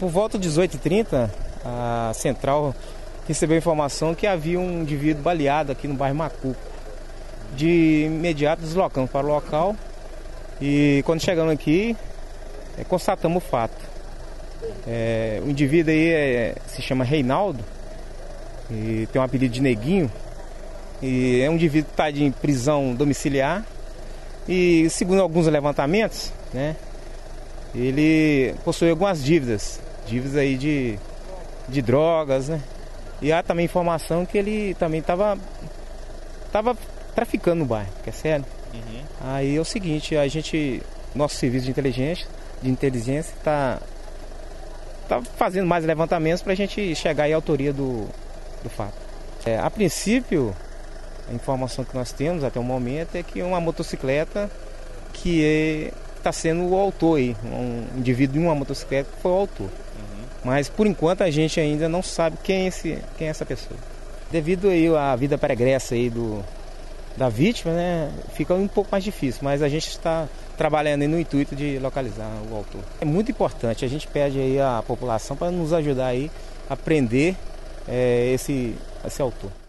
Por volta de 18h30, a central recebeu informação que havia um indivíduo baleado aqui no bairro Macuco. De imediato deslocamos para o local e quando chegamos aqui, constatamos o fato. O indivíduo aí se chama Reinaldo e tem um apelido de Neguinho. E é um indivíduo que está em prisão domiciliar e, segundo alguns levantamentos, né, ele possui algumas dívidas aí de drogas, né? E há também informação que ele também estava traficando no bairro, que é sério. Aí é o seguinte, nosso serviço de inteligência está fazendo mais levantamentos para a gente chegar à autoria do fato. A princípio, a informação que nós temos até o momento é que uma motocicleta que está sendo o autor aí, um indivíduo de uma motocicleta que foi o autor. Mas por enquanto a gente ainda não sabe quem é essa pessoa. Devido aí à vida pregressa aí da vítima, né, fica um pouco mais difícil, mas a gente está trabalhando aí no intuito de localizar o autor. É muito importante, a gente pede aí à população para nos ajudar aí a prender esse autor.